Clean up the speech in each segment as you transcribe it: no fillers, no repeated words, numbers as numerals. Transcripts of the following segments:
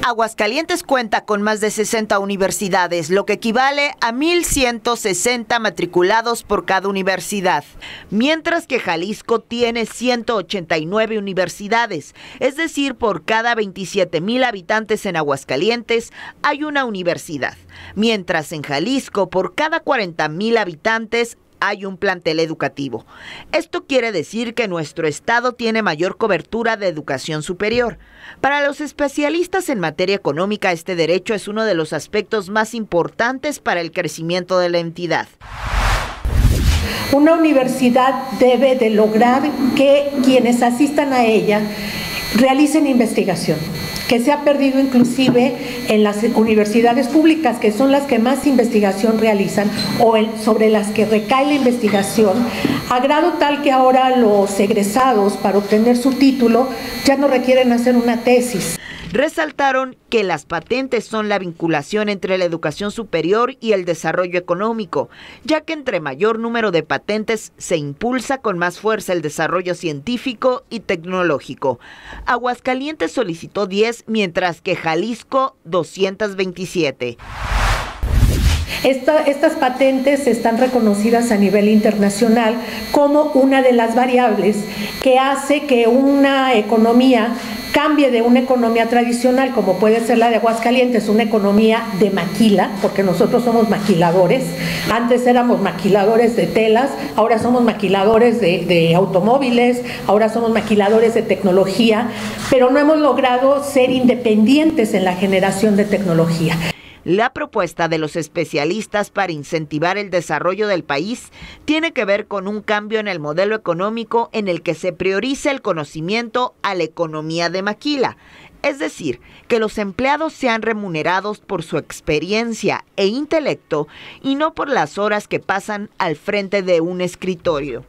Aguascalientes cuenta con más de 60 universidades, lo que equivale a 1,160 matriculados por cada universidad, mientras que Jalisco tiene 189 universidades, es decir, por cada 27,000 habitantes en Aguascalientes hay una universidad, mientras en Jalisco por cada 40,000 habitantes hay un plantel educativo. Esto quiere decir que nuestro estado tiene mayor cobertura de educación superior. Para los especialistas en materia económica, este derecho es uno de los aspectos más importantes para el crecimiento de la entidad. Una universidad debe de lograr que quienes asistan a ella realicen investigación, que se ha perdido inclusive en las universidades públicas, que son las que más investigación realizan o sobre las que recae la investigación, a grado tal que ahora los egresados para obtener su título ya no requieren hacer una tesis. Resaltaron que las patentes son la vinculación entre la educación superior y el desarrollo económico, ya que entre mayor número de patentes se impulsa con más fuerza el desarrollo científico y tecnológico. Aguascalientes solicitó 10, mientras que Jalisco 227. Estas patentes están reconocidas a nivel internacional como una de las variables que hace que una economía cambie de una economía tradicional, como puede ser la de Aguascalientes, una economía de maquila, porque nosotros somos maquiladores. Antes éramos maquiladores de telas, ahora somos maquiladores de automóviles, ahora somos maquiladores de tecnología, pero no hemos logrado ser independientes en la generación de tecnología. La propuesta de los especialistas para incentivar el desarrollo del país tiene que ver con un cambio en el modelo económico en el que se prioriza el conocimiento a la economía de maquila, es decir, que los empleados sean remunerados por su experiencia e intelecto y no por las horas que pasan al frente de un escritorio.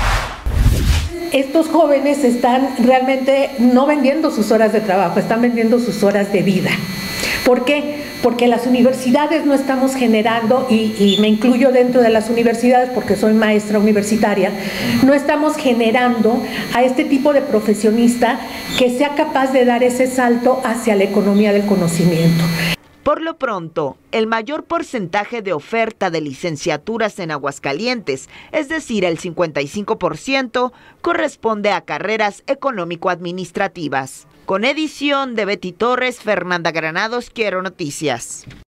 Estos jóvenes están realmente no vendiendo sus horas de trabajo, están vendiendo sus horas de vida. ¿Por qué? Porque las universidades no estamos generando, y me incluyo dentro de las universidades porque soy maestra universitaria, no estamos generando a este tipo de profesionista que sea capaz de dar ese salto hacia la economía del conocimiento. Por lo pronto, el mayor porcentaje de oferta de licenciaturas en Aguascalientes, es decir, el 55%, corresponde a carreras económico-administrativas. Con edición de Betty Torres, Fernanda Granados, Quiero Noticias.